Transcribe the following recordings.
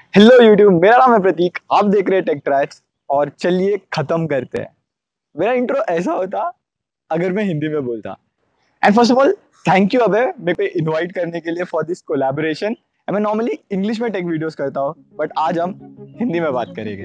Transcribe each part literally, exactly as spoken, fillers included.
Hello YouTube, मेरा नाम है प्रतीक। आप देख रहे हैं टेक ट्रैक्स और चलिए खत्म करते हैं। मेरा इंट्रो ऐसा होता अगर मैं हिंदी में बोलता। And first of all thank you Abhay मेरे को इनवाइट करने के लिए फॉर दिस कोलैबोरेशन। मैं नॉर्मली इंग्लिश में टेक वीडियोस करता हूँ बट आज हम हिंदी में बात करेंगे।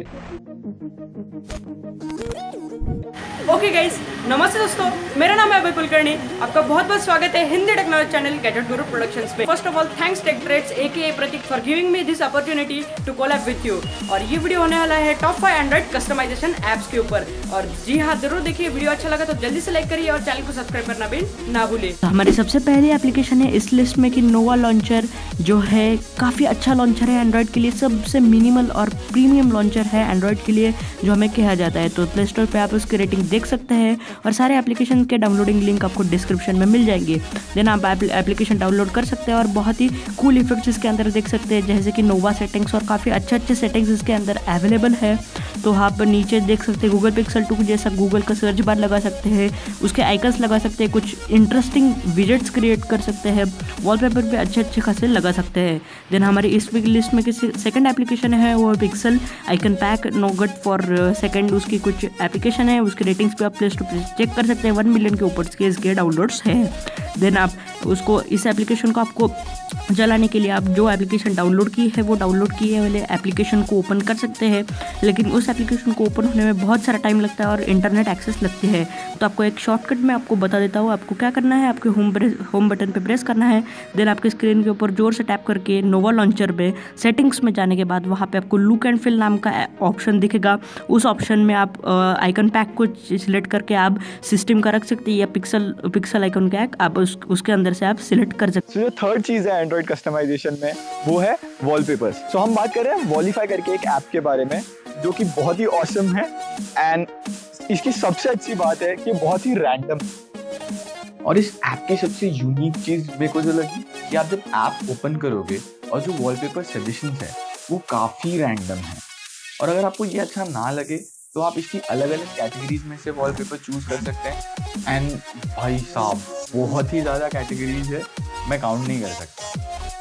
ओके गाइस, नमस्ते दोस्तों, मेरा नाम है अभय कुलकर्णी। आपका बहुत बहुत स्वागत है Hindi technology channel Gadget Guru Productions में। First of all thanks Tech Trades AK Prateek for giving me this opportunity to collab with you. और ये वीडियो होने वाला है top five Android customisation apps के ऊपर। और जी हाँ, जरूर देखिए, वीडियो अच्छा लगा तो जल्दी से लाइक करिए और चैनल को सब्सक्राइब करना भी ना भूलिए। तो हमारी सबसे पहली एप्लीकेशन है इस लिस्ट में कि नोवा लॉन्चर, जो है काफ़ी अच्छा लॉन्चर है एंड्रॉइड के लिए। सबसे मिनिमल और प्रीमियम लॉन्चर है एंड्रॉइड के लिए जो हमें कहा जाता है। तो प्ले स्टोर पर आप उसकी रेटिंग देख सकते हैं और सारे एप्लीकेशन के डाउनलोडिंग लिंक आपको डिस्क्रिप्शन में मिल जाएंगे। देन आप एप्लीकेशन डाउनलोड कर सकते हैं और बहुत ही कूल इफेक्ट्स इसके अंदर देख सकते हैं, जैसे कि नोवा सेटिंग्स, और काफ़ी अच्छे अच्छे सेटिंग्स इसके अंदर अवेलेबल है। तो आप नीचे देख सकते हैं गूगल पिक्सल टू जैसा गूगल का सर्च बार लगा सकते हैं, उसके आइकन्स लगा सकते हैं, कुछ इंटरेस्टिंग विजेट्स क्रिएट कर सकते हैं, वॉलपेपर पे अच्छे अच्छे खासे लगा सकते हैं। देन हमारी इस लिस्ट में किसी सेकंड एप्लीकेशन है वो Pixel icon pack Nougat for second. उसकी कुछ एप्लीकेशन है, उसकी रेटिंग्स पे आप प्ले स्टोर पर चेक कर सकते हैं। वन मिलियन के ऊपर के इसके डाउनलोड्स हैं। देन आप उसको इस एप्लीकेशन को आपको चलाने के लिए आप जो एप्लीकेशन डाउनलोड की है वो डाउनलोड किए वाले एप्लीकेशन को ओपन कर सकते हैं, लेकिन उस एप्लीकेशन को ओपन होने में बहुत सारा टाइम लगता है और इंटरनेट एक्सेस लगती है। तो आपको एक शॉर्टकट में आपको बता देता हूँ आपको क्या करना है। आपके होम होम बटन पे प्रेस करना है। देन आपके स्क्रीन के ऊपर जोर से टैप करके नोवा लॉन्चर पे सेटिंग्स में जाने के बाद वहाँ पे आपको लुक एंड फील नाम का ऑप्शन दिखेगा। उस ऑप्शन में आप आइकन पैक को सिलेक्ट करके आप सिस्टम का रख सकते हैं या पिक्सल पिक्सल आइकन पैक आप उस, उसके अंदर से आप सिलेक्ट कर सकते हैं। जो थर्ड चीज है एंड्रॉइड कस्टमाइजेशन में वो है वॉलपेपर्स। सो हम बात कर रहे हैं वॉलीफाई करके एक ऐप के बारे में जो कि बहुत ही ऑसम है। एंड इसकी सबसे अच्छी बात है कि बहुत ही रैंडम, और इस ऐप की सबसे यूनिक चीज मेरे को जो लगी कि आप जब ऐप ओपन करोगे और जो वॉलपेपर सजेशंस है वो काफी रैंडम है। और अगर आपको ये अच्छा ना लगे तो आप इसकी अलग अलग कैटेगरीज में से वॉलपेपर चूज कर सकते हैं। एंड भाई साहब बहुत ही ज़्यादा कैटेगरीज है, मैं काउंट नहीं कर सकता।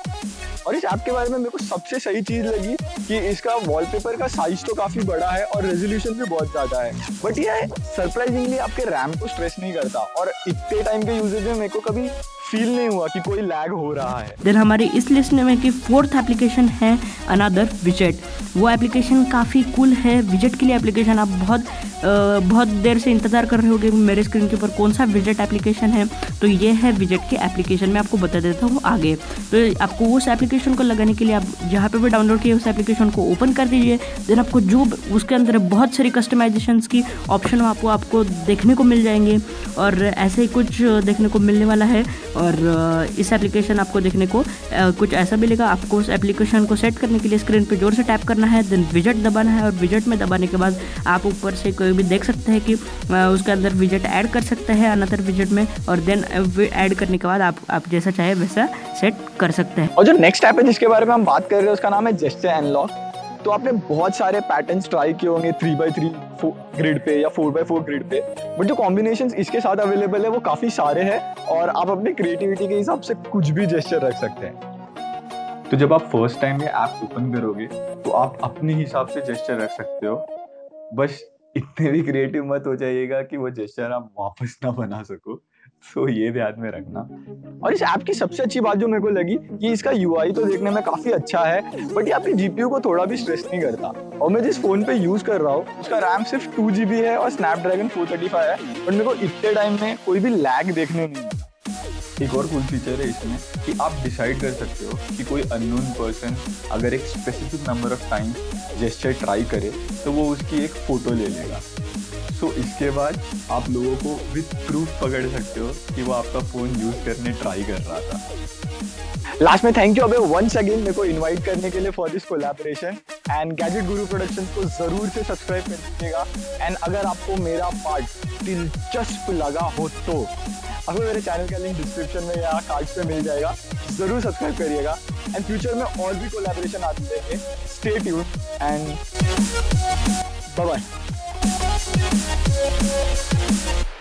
और इस ऐप के बारे में मेरे को सबसे सही चीज़ लगी कि इसका वॉलपेपर का साइज तो काफ़ी बड़ा है और रेजोल्यूशन भी बहुत ज़्यादा है, बट ये सरप्राइजिंगली आपके रैम को स्ट्रेस नहीं करता। और इतने टाइम के यूजेज में मेरे को कभी फील नहीं हुआ कि कोई लैग हो रहा है। देन हमारी इस लिस्ट में कि फोर्थ एप्लीकेशन है अनदर विजेट। वो एप्लीकेशन काफ़ी कूल है। विजेट के लिए एप्लीकेशन आप बहुत आ, बहुत देर से इंतज़ार कर रहे होगे मेरे स्क्रीन के ऊपर कौन सा विजेट एप्लीकेशन है। तो ये है विजेट की एप्लीकेशन, मैं आपको बता देता हूँ आगे। तो आपको उस एप्लीकेशन को लगाने के लिए आप जहाँ पे भी डाउनलोड किए उस एप्लीकेशन को ओपन कर दीजिए। देन आपको जो उसके अंदर बहुत सारी कस्टमाइजेशंस की ऑप्शन आपको आपको देखने को मिल जाएंगे और ऐसे ही कुछ देखने को मिलने वाला है। और इस एप्लीकेशन आपको देखने को कुछ ऐसा मिलेगा। आपको उस एप्लीकेशन को सेट करने के लिए स्क्रीन पे जोर से टैप करना है, देन विजेट दबाना है और विजेट में दबाने के बाद आप ऊपर से कोई भी देख सकते हैं कि उसके अंदर विजेट ऐड कर सकते हैं अनदर विजेट में। और देन ऐड करने के बाद आप आप जैसा चाहे वैसा सेट कर सकते हैं। और जो नेक्स्ट ऐप है जिसके बारे में हम बात कर रहे हैं उसका नाम है जेस्चर अनलॉक। तो आपने बहुत सारे पैटर्न्स ट्राई किए होंगे थ्री बाई थ्री ग्रिड पे या फोर बाई फोर ग्रिड पे, बट जो कॉम्बिनेशंस इसके साथ अवेलेबल है वो काफ़ी सारे हैं और आप अपनी क्रिएटिविटी के हिसाब से कुछ भी जेस्चर रख सकते हैं। तो जब आप फर्स्ट टाइम ये ऐप ओपन करोगे तो आप अपने हिसाब से जेस्चर रख सकते हो, बस इतने भी क्रिएटिव मत हो जाइएगा कि वो जेस्चर आप वापस ना बना सको। तो ये ध्यान में रखना। और इस ऐप की सबसे अच्छी बात जो मेरे को लगी कि इसका यूआई तो देखने में काफी अच्छा है, बट ये आपके जीपीयू को थोड़ा भी स्ट्रेस नहीं करता। और मैं जिस फोन पे यूज कर रहा हूँ उसका रैम सिर्फ टू जीबी है और स्नैपड्रैगन फोर थर्टी फाइव है, बट मेरे को इतने टाइम में कोई भी लैग देखने नहीं मिला। एक और कूल फीचर है इसमें कि आप डिसाइड कर सकते हो कि कोई अननोन पर्सन अगर एक specific number of time gesture try करे तो वो उसकी एक फोटो ले लेगा। सो so, इसके बाद आप लोगों को विद प्रूफ पकड़ सकते हो कि वो आपका फोन यूज करने ट्राई कर रहा था। लास्ट में thank you Abhay once again मेरे को इनवाइट करने के लिए for this collaboration. And Gadget Guru Productions को जरूर से सब्सक्राइब कर दीजिएगा। एंड अगर आपको मेरा पार्ट दिलचस्प लगा हो तो आपको मेरे चैनल का लिंक डिस्क्रिप्शन में या कार्ड्स पे मिल जाएगा, जरूर सब्सक्राइब करिएगा। एंड फ्यूचर में और भी कोलैबोरेशन आते रहेंगे। Stay tuned and bye bye.